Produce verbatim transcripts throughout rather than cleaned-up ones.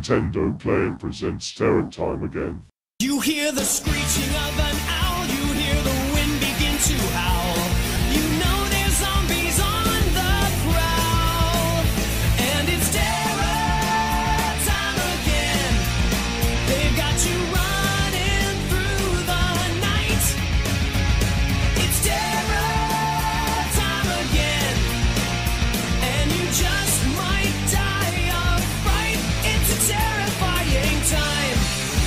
Nintendo playing presents Terror Time again. You hear the screeching of an owl, you hear the wind begin to howl. You know there's zombies on the prowl, and it's terror time again. They've got you running through the night. It's terror time again, and you just might die of fright. It's a terrifying time.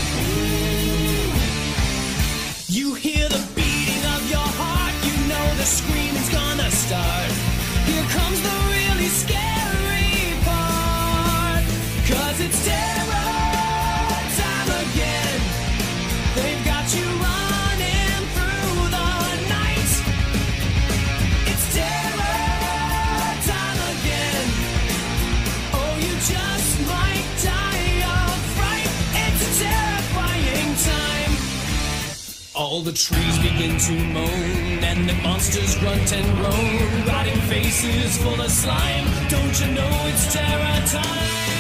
You hear the beating of your heart, you know the screaming's gonna start. Here comes the really scary part, 'cause it's terror time again. They've got you running through the night. It's terror time again. Oh, you just might die of fright. It's a terrifying time. All the trees begin to moan, and the monsters grunt and groan, rotting faces full of slime. Don't you know it's terror time?